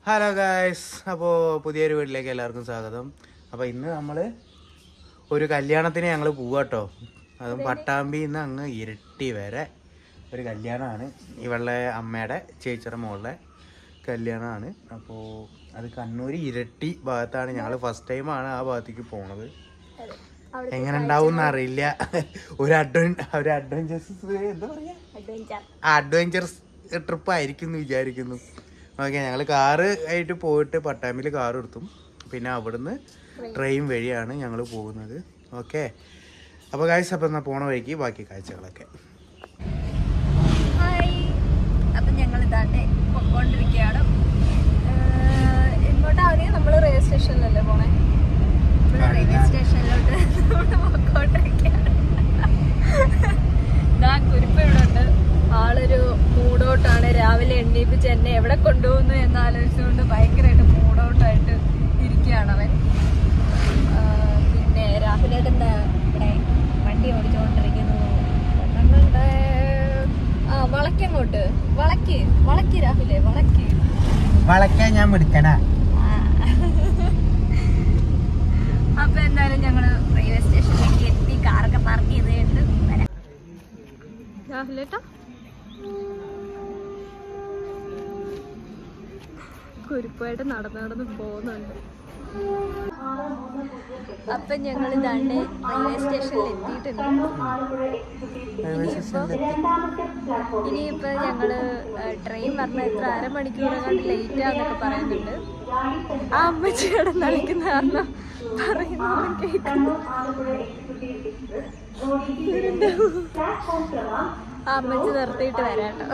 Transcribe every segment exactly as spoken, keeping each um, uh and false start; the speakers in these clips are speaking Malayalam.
ഹലോ ഗായ്സ്, അപ്പോൾ പുതിയൊരു വീട്ടിലേക്ക് എല്ലാവർക്കും സ്വാഗതം. അപ്പോൾ ഇന്ന് നമ്മൾ ഒരു കല്യാണത്തിന് ഞങ്ങൾ പോവാട്ടോ. അതും പട്ടാമ്പിയിൽ നിന്ന് അങ്ങ് ഇരട്ടി വരെ ഒരു കല്യാണമാണ്. ഇവളുടെ അമ്മയുടെ ചേച്ചിയുടെ മോളുടെ കല്യാണമാണ്. അപ്പോൾ അത് കണ്ണൂർ ഇരട്ടി ഭാഗത്താണ്. ഞങ്ങൾ ഫസ്റ്റ് ടൈമാണ് ആ ഭാഗത്തേക്ക് പോണത്. എങ്ങനെ ഉണ്ടാവും എന്നറിയില്ല. ഒരു അഡ്വ ഒരു അഡ്വഞ്ചേഴ്സ് എന്താ പറയുക അഡ്വഞ്ചറസ് ട്രിപ്പ് ആയിരിക്കും എന്ന് വിചാരിക്കുന്നു. ഓക്കെ, ഞങ്ങൾ കാറ് ആയിട്ട് പോയിട്ട് പട്ടാമ്പിയിൽ കാർ എടുത്തും പിന്നെ അവിടുന്ന് ട്രെയിൻ വഴിയാണ് ഞങ്ങൾ പോകുന്നത്. ഓക്കെ, അപ്പോൾ ഗായ്സ്, അപ്പം എന്നാൽ പോണ വഴിക്ക് ബാക്കി കാഴ്ചകളൊക്കെ. അപ്പം ഞങ്ങൾ ഇതാണ്ട് പൊക്കോണ്ടിരിക്കുകയാണ്. എങ്ങോട്ടാണ്? നമ്മൾ റെയിൽവേ സ്റ്റേഷനിലല്ലേ പോണേ? റെയിൽവേ സ്റ്റേഷനിലോട്ട് പൊക്കോണ്ടിരിക്കുകയാണ്. ഇതാ കുരിപ്പ് ഇവിടെ ഉണ്ട്. ആളൊരു മൂഡൗട്ടാണ്. രാവിലെ എണ്ണീപ്പിച്ച് എന്നെ എവിടെ കൊണ്ടുപോകുന്നു എന്നാലോചിച്ചുകൊണ്ട് ഭയങ്കരമായിട്ട് മൂഡൗട്ടായിട്ട് ഇരിക്കുകയാണ് അവൻ. പിന്നെ രാഹുലേട്ട് എന്താ ഇവിടെ വണ്ടി ഓടിച്ചുകൊണ്ടിരിക്കുന്നു. ഞങ്ങളുടെ ആ വളക്കങ്ങോട്ട് വളക്ക് വളക്ക് രാഹുലേ വളക്ക് വളക്കാൻ ഞാൻ എടുക്കണ. അപ്പൊ എന്തായാലും ഞങ്ങള് റെയിൽവേ സ്റ്റേഷനിലേക്ക് എത്തി. കാറൊക്കെ പാർക്ക് ചെയ്തിട്ട് വരാം. രാഹുലേട്ടാ കുരിപ്പായിട്ട് നടന്ന് നടന്ന് പോകുന്നുണ്ട്. അപ്പൊ ഞങ്ങൾ ഇതാണ്ട് റെയിൽവേ സ്റ്റേഷനിൽ എത്തിയിട്ടുണ്ട്. ഇനിയിപ്പോ ഞങ്ങള് ട്രെയിൻ പറഞ്ഞ എത്ര അരമണിക്കൂർ കണ്ട് ലേറ്റ് ആന്നൊക്കെ പറയുന്നുണ്ട്. ആ അമ്മച്ചി കിടന്നളിക്കുന്ന കാരണം പറയുന്നതും കേൾക്കുന്നു. ആ അമ്മച്ചി നിർത്തിയിട്ട് വരാട്ടോ.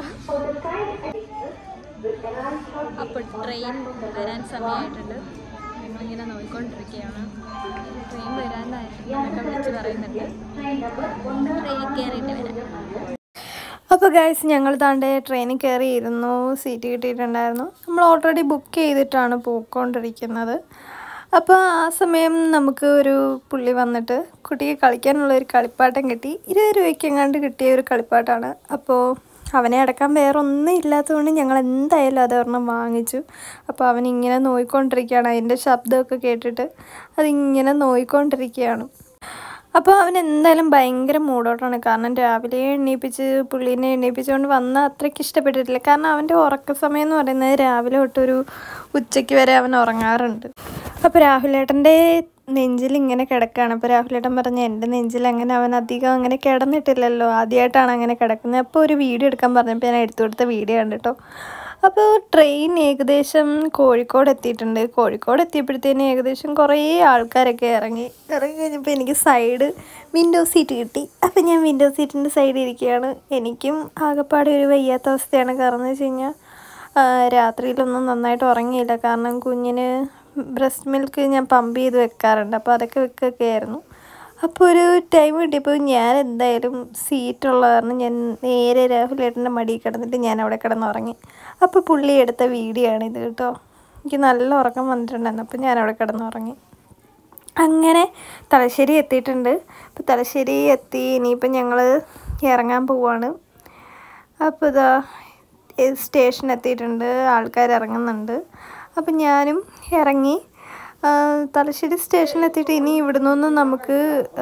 അപ്പൊ ട്രെയിൻ വരാൻ സമയമായിട്ടുണ്ട്. ഞങ്ങളിങ്ങനെ നോക്കിക്കൊണ്ടിരിക്കുകയാണ്. ട്രെയിൻ വരാനായിട്ട് എന്നൊക്കെ വിളിച്ച് പറയുന്നുണ്ട്. ട്രെയിനിൽ കയറിയിട്ട് വരാം. അപ്പോൾ ഗൈസ്, ഞങ്ങൾ താണ്ടെ ട്രെയിനിൽ കയറിയിരുന്നു. സീറ്റ് കിട്ടിയിട്ടുണ്ടായിരുന്നു. നമ്മൾ ഓൾറെഡി ബുക്ക് ചെയ്തിട്ടാണ് പോയിക്കൊണ്ടിരിക്കുന്നത്. അപ്പോൾ ആ സമയം നമുക്ക് ഒരു പുള്ളി വന്നിട്ട് കുട്ടിക്ക് കളിക്കാനുള്ള ഒരു കളിപ്പാട്ടം കിട്ടി. ഇരുപത് രൂപയ്ക്ക് എങ്ങാണ്ട് കിട്ടിയ ഒരു കളിപ്പാട്ടമാണ്. അപ്പോൾ അവനെ അടക്കാൻ വേറെ ഒന്നും ഇല്ലാത്തതുകൊണ്ട് ഞങ്ങൾ എന്തായാലും അതൊരെണ്ണം വാങ്ങിച്ചു. അപ്പോൾ അവനിങ്ങനെ നോയിക്കൊണ്ടിരിക്കുകയാണ്. അതിൻ്റെ ശബ്ദമൊക്കെ കേട്ടിട്ട് അതിങ്ങനെ നോയിക്കൊണ്ടിരിക്കുകയാണ്. അപ്പോൾ അവൻ എന്തായാലും ഭയങ്കര മൂഡോട്ടാണ്. കാരണം രാവിലെ എണ്ണീപ്പിച്ച് പുള്ളീനെ എണ്ണീപ്പിച്ചുകൊണ്ട് വന്നാൽ അത്രയ്ക്ക് ഇഷ്ടപ്പെട്ടിട്ടില്ല. കാരണം അവൻ്റെ ഉറക്ക സമയം എന്ന് പറയുന്നത് രാവിലെ തൊട്ടൊരു ഉച്ചയ്ക്ക് വരെ അവൻ ഉറങ്ങാറുണ്ട്. അപ്പോൾ രാഹുലേട്ടൻ്റെ നെഞ്ചിൽ ഇങ്ങനെ കിടക്കുകയാണ്. അപ്പോൾ രാഹുലേട്ടൻ പറഞ്ഞ എൻ്റെ നെഞ്ചിൽ അങ്ങനെ അവൻ അധികം അങ്ങനെ കിടന്നിട്ടില്ലല്ലോ, ആദ്യമായിട്ടാണ് അങ്ങനെ കിടക്കുന്നത്. അപ്പോൾ ഒരു വീഡിയോ എടുക്കാൻ പറഞ്ഞപ്പോൾ ഞാൻ എടുത്തു കൊടുത്ത വീഡിയോ ആണ് കേട്ടോ. അപ്പോൾ ട്രെയിൻ ഏകദേശം കോഴിക്കോട് എത്തിയിട്ടുണ്ട്. കോഴിക്കോട് എത്തിയപ്പോഴത്തേന് ഏകദേശം കുറേ ആൾക്കാരൊക്കെ ഇറങ്ങി ഇറങ്ങി കഴിഞ്ഞപ്പോൾ എനിക്ക് സൈഡ് വിൻഡോ സീറ്റ് കിട്ടി. അപ്പോൾ ഞാൻ വിൻഡോ സീറ്റിൻ്റെ സൈഡിൽ ഇരിക്കുകയാണ്. എനിക്കും ആകെപ്പാടെ ഒരു വയ്യാത്ത അവസ്ഥയാണ്. കാരണം എന്ന് വെച്ച് കഴിഞ്ഞാൽ രാത്രിയിലൊന്നും നന്നായിട്ട് ഉറങ്ങിയില്ല. കാരണം കുഞ്ഞിന് ബ്രസ്റ്റ് മിൽക്ക് ഞാൻ പമ്പ് ചെയ്ത് വെക്കാറുണ്ട്. അപ്പോൾ അതൊക്കെ വെക്കൊക്കെ ആയിരുന്നു. അപ്പോൾ ഒരു ടൈം കിട്ടിയപ്പോൾ ഞാൻ എന്തായാലും സീറ്റുള്ള കാരണം ഞാൻ നേരെ രാഹുലേട്ടൻ്റെ മടിയിൽ കിടന്നിട്ട് ഞാൻ അവിടെ കിടന്നുറങ്ങി. അപ്പോൾ പുള്ളി എടുത്ത വീഡിയോ ആണ് ഇത് കേട്ടോ. എനിക്ക് നല്ല ഉറക്കം വന്നിട്ടുണ്ടായിരുന്നു. അപ്പോൾ ഞാൻ അവിടെ കിടന്നുറങ്ങി. അങ്ങനെ തലശ്ശേരി എത്തിയിട്ടുണ്ട്. അപ്പോൾ തലശ്ശേരി എത്തി. ഇനിയിപ്പം ഞങ്ങൾ ഇറങ്ങാൻ പോവാണ്. അപ്പോൾ ഇതാ സ്റ്റേഷൻ എത്തിയിട്ടുണ്ട്. ആൾക്കാർ ഇറങ്ങുന്നുണ്ട്. അപ്പം ഞാനും ഇറങ്ങി. തലശ്ശേരി സ്റ്റേഷനിൽ എത്തിയിട്ട് ഇനി ഇവിടെ നിന്ന് നമുക്ക്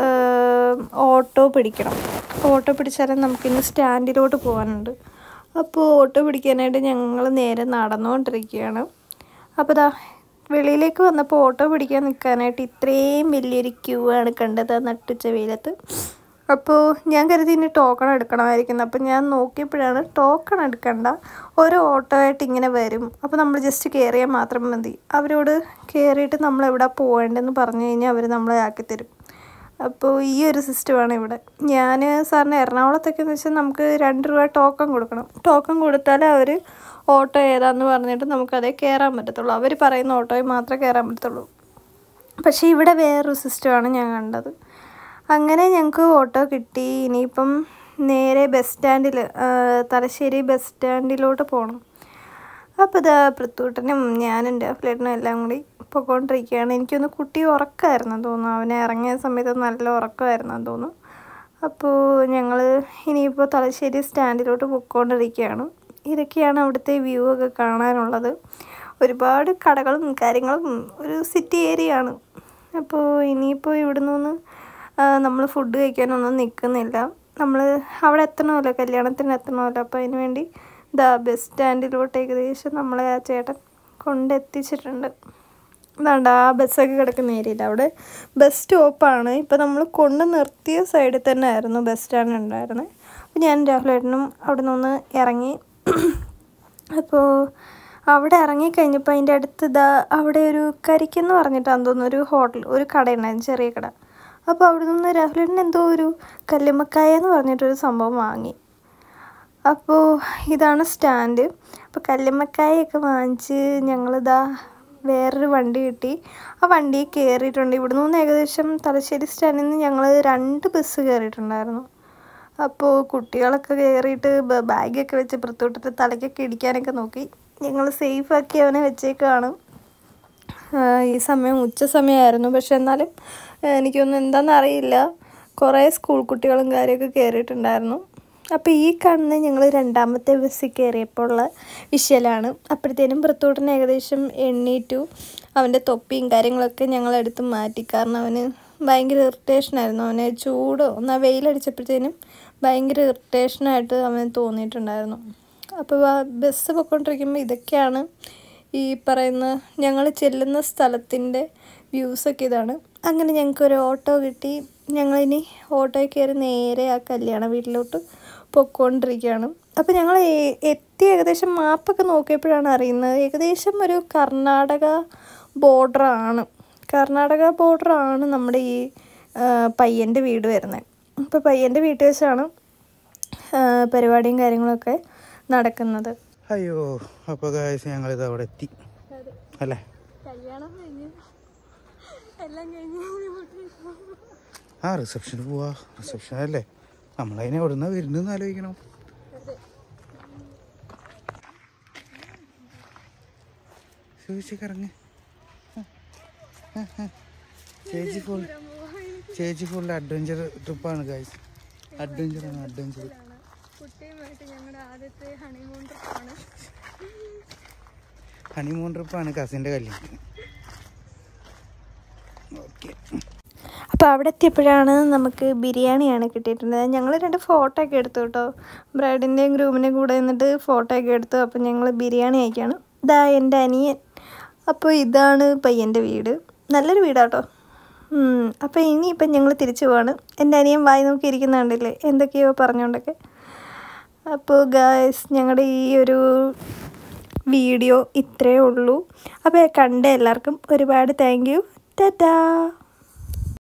ഓട്ടോ പിടിക്കണം. ഓട്ടോ പിടിച്ചാലേ നമുക്കിന്ന് സ്റ്റാൻഡിലോട്ട് പോകാനുണ്ട്. അപ്പോൾ ഓട്ടോ പിടിക്കാനായിട്ട് ഞങ്ങൾ നേരെ നടന്നുകൊണ്ടിരിക്കുകയാണ്. അപ്പോൾ ദാ വെളിയിലേക്ക് വന്നപ്പോൾ ഓട്ടോ പിടിക്കാൻ നിൽക്കാനായിട്ട് ഇത്രയും വലിയൊരു ക്യൂ ആണ് കണ്ടത് നട്ടുച്ച വെയിലത്ത്. അപ്പോൾ ഞാൻ കരുതി ഇനി ടോക്കൺ എടുക്കണമായിരിക്കുന്നു. അപ്പോൾ ഞാൻ നോക്കിയപ്പോഴാണ് ടോക്കൺ എടുക്കണ്ട, ഓരോ ഓട്ടോ ആയിട്ട് ഇങ്ങനെ വരും. അപ്പോൾ നമ്മൾ ജസ്റ്റ് കയറിയാൽ മാത്രം മതി. അവരോട് കയറിയിട്ട് നമ്മൾ എവിടെ പോകേണ്ടതെന്ന് പറഞ്ഞു കഴിഞ്ഞാൽ അവർ നമ്മളെ ആക്കിത്തരും. അപ്പോൾ ഈ ഒരു സിസ്റ്റമാണ് ഇവിടെ. ഞാൻ സാറിന് എറണാകുളത്തൊക്കെ എന്ന് വെച്ചാൽ നമുക്ക് രണ്ട് രൂപ ടോക്കൺ കൊടുക്കണം. ടോക്കൺ കൊടുത്താൽ അവർ ഓട്ടോ ഏതാണെന്ന് പറഞ്ഞിട്ട് നമുക്കതേ കയറാൻ പറ്റത്തുള്ളൂ. അവർ പറയുന്ന ഓട്ടോയിൽ മാത്രമേ കയറാൻ പറ്റത്തുള്ളൂ. പക്ഷേ ഇവിടെ വേറൊരു സിസ്റ്റമാണ് ഞാൻ കണ്ടത്. അങ്ങനെ ഞങ്ങൾക്ക് ഓട്ടോ കിട്ടി. ഇനിയിപ്പം നേരെ ബസ് സ്റ്റാൻഡിൽ തലശ്ശേരി ബസ് സ്റ്റാൻഡിലോട്ട് പോകണം. അപ്പോൾ ഇതാ പൃഥൂട്ടനും ഞാനും രാഹുലേട്ടനും എല്ലാം കൂടി പോയിക്കൊണ്ടിരിക്കുകയാണ്. എനിക്കൊന്ന് കുട്ടി ഉറക്കമായിരുന്നു തോന്നുന്നു. അവനെ ഇറങ്ങിയ സമയത്ത് നല്ല ഉറക്കമായിരുന്നു തോന്നുന്നു. അപ്പോൾ ഞങ്ങൾ ഇനിയിപ്പോൾ തലശ്ശേരി സ്റ്റാൻഡിലോട്ട് പോയിക്കൊണ്ടിരിക്കുകയാണ്. ഇതൊക്കെയാണ് അവിടുത്തെ വ്യൂ ഒക്കെ കാണാനുള്ളത്. ഒരുപാട് കടകളും കാര്യങ്ങളും ഒരു സിറ്റി ഏരിയ ആണ്. അപ്പോൾ ഇനിയിപ്പോൾ ഇവിടെ നിന്ന് നമ്മൾ ഫുഡ് കഴിക്കാനൊന്നും നിൽക്കുന്നില്ല. നമ്മൾ അവിടെ എത്തണമല്ലോ, കല്യാണത്തിന് എത്തണമല്ലോ. അപ്പോൾ അതിന് വേണ്ടി ഇതാ ബസ് സ്റ്റാൻഡിലോട്ട് ഏകദേശം നമ്മളെ ആ ചേട്ടൻ കൊണ്ടെത്തിച്ചിട്ടുണ്ട്. അതാണ്ട് ആ ബസ്സൊക്കെ കിടക്കുന്ന ഏരിയയില്ല, അവിടെ ബസ് സ്റ്റോപ്പാണ്. ഇപ്പോൾ നമ്മൾ കൊണ്ട് നിർത്തിയ സൈഡിൽ തന്നെ ആയിരുന്നു ബസ് സ്റ്റാൻഡ് ഉണ്ടായിരുന്നത്. അപ്പോൾ ഞാൻ രാഹുലേട്ടനും അവിടെ നിന്ന് ഇറങ്ങി. അപ്പോൾ അവിടെ ഇറങ്ങിക്കഴിഞ്ഞപ്പോൾ അതിൻ്റെ അടുത്ത് ഇതാ അവിടെ ഒരു കരിക്കെന്ന് പറഞ്ഞിട്ടാന്ന് തോന്നുന്നു ഒരു ഹോട്ടൽ, ഒരു കടയുണ്ടായിരുന്നു, ചെറിയ കട. അപ്പോൾ അവിടെ നിന്ന് രാഹുലേട്ടൻ എന്തോ ഒരു കല്ലുമ്മക്കായ എന്ന് പറഞ്ഞിട്ടൊരു സംഭവം വാങ്ങി. അപ്പോൾ ഇതാണ് സ്റ്റാൻഡ്. അപ്പോൾ കല്ലുമ്മക്കായൊക്കെ വാങ്ങിച്ച് ഞങ്ങളിതാ വേറൊരു വണ്ടി കിട്ടി, ആ വണ്ടിയിൽ കയറിയിട്ടുണ്ട്. ഇവിടെ നിന്ന് ഏകദേശം തലശ്ശേരി സ്റ്റാൻഡിൽ നിന്ന് ഞങ്ങൾ രണ്ട് ബസ് കയറിയിട്ടുണ്ടായിരുന്നു. അപ്പോൾ കുട്ടികളൊക്കെ കയറിയിട്ട് ബാഗൊക്കെ വെച്ച് പുറത്തോട്ടിട്ട് തലയ്ക്കൊക്കെ ഇടിക്കാനൊക്കെ നോക്കി. ഞങ്ങൾ സേഫാക്കി അവനെ വെച്ചേക്കാണ്. ഈ സമയം ഉച്ച സമയമായിരുന്നു, പക്ഷെ എന്നാലും എനിക്കൊന്നും എന്താണെന്ന് അറിയില്ല, കുറേ സ്കൂൾ കുട്ടികളും കാര്യമൊക്കെ കയറിയിട്ടുണ്ടായിരുന്നു. അപ്പോൾ ഈ കാണുന്ന ഞങ്ങൾ രണ്ടാമത്തെ ബസ്സിൽ കയറിയപ്പോൾ ഉള്ള വിഷ്വലാണ്. അപ്പോഴത്തേനും പുറത്തോട്ടിന് ഏകദേശം എണ്ണീറ്റു. അവൻ്റെ തൊപ്പിയും കാര്യങ്ങളൊക്കെ ഞങ്ങളെടുത്ത് മാറ്റി, കാരണം അവന് ഭയങ്കര ഇറിറ്റേഷനായിരുന്നു. അവന് ചൂട് ഒന്ന് വെയിലടിച്ചപ്പോഴത്തേനും ഭയങ്കര ഇറിറ്റേഷനായിട്ട് അവന് തോന്നിയിട്ടുണ്ടായിരുന്നു. അപ്പോൾ ആ ബസ് പൊയ്ക്കൊണ്ടിരിക്കുമ്പോൾ ഇതൊക്കെയാണ് ഈ പറയുന്ന ഞങ്ങൾ ചെല്ലുന്ന സ്ഥലത്തിൻ്റെ വ്യൂസൊക്കെ ഇതാണ്. അങ്ങനെ ഞങ്ങൾക്കൊരു ഓട്ടോ കിട്ടി. ഞങ്ങളിനി ഓട്ടോയിൽ കയറി നേരെ ആ കല്യാണ വീട്ടിലോട്ട് പൊയ്ക്കൊണ്ടിരിക്കുകയാണ്. അപ്പോൾ ഞങ്ങൾ എത്തി ഏകദേശം മാപ്പൊക്കെ നോക്കിയപ്പോഴാണ് അറിയുന്നത് ഏകദേശം ഒരു കർണാടക ബോർഡറാണ്. കർണാടക ബോർഡറാണ് നമ്മുടെ ഈ പയ്യൻ്റെ വീട് വരുന്നത്. അപ്പോൾ പയ്യൻ്റെ വീട്ടിൽ വെച്ചാണ് പരിപാടിയും കാര്യങ്ങളൊക്കെ നടക്കുന്നത്. അയ്യോ, അപ്പോൾ ഗായ്സ് ഞങ്ങളിത് അവിടെ എത്തി അല്ലേ. കല്യാണം കഴിഞ്ഞു, എല്ലാം കഴിഞ്ഞു. ആ റിസപ്ഷന് പോവാ, റിസപ്ഷൻ അല്ലേ, നമ്മളതിനെ എവിടുന്ന വരുന്നെന്ന് ആലോചിക്കണം. ചോദിച്ചിറങ്ങ് ചേച്ചി ഫുൾ ചേച്ചി ഫുൾ അഡ്വഞ്ചർ ട്രിപ്പാണ് ഗൈസ്. അഡ്വഞ്ചറാണ് അഡ്വഞ്ചർ. കുട്ടിയുമായിട്ട് ഞങ്ങളുടെ ആദ്യത്തെ ഹണിമൂൺ ട്രിപ്പാണ്. ഹണിമൂൺ ട്രിപ്പാണ് കസിൻ്റെ കല്യാണത്തിന്. ഓക്കെ. അപ്പോൾ അവിടെ എത്തിയപ്പോഴാണ് നമുക്ക് ബിരിയാണിയാണ് കിട്ടിയിട്ടുള്ളത്. ഞങ്ങൾ രണ്ട് ഫോട്ടോ ഒക്കെ എടുത്തു കേട്ടോ, ബ്രൈഡിൻ്റെയും ഗ്രൂമിൻ്റെയും കൂടെ നിന്നിട്ട് ഫോട്ടോ ഒക്കെ എടുത്തു. അപ്പോൾ ഞങ്ങൾ ബിരിയാണി കഴിക്കുകയാണ്. ഇതാ എൻ്റെ അനിയൻ. അപ്പോൾ ഇതാണ് പയ്യൻ്റെ വീട്, നല്ലൊരു വീടാട്ടോ. അപ്പോൾ ഇനിയിപ്പം ഞങ്ങൾ തിരിച്ചു പോവാണ്. എൻ്റെ അനിയൻ വായി നോക്കി ഇരിക്കുന്നുണ്ടല്ലേ, എന്തൊക്കെയോ പറഞ്ഞുകൊണ്ടൊക്കെ. അപ്പോൾ ഗായ്സ് ഞങ്ങളുടെ ഈ ഒരു വീഡിയോ ഇത്രയേ ഉള്ളൂ. അപ്പോൾ കണ്ട എല്ലാവർക്കും ഒരുപാട് താങ്ക് യു. ടാറ്റാ.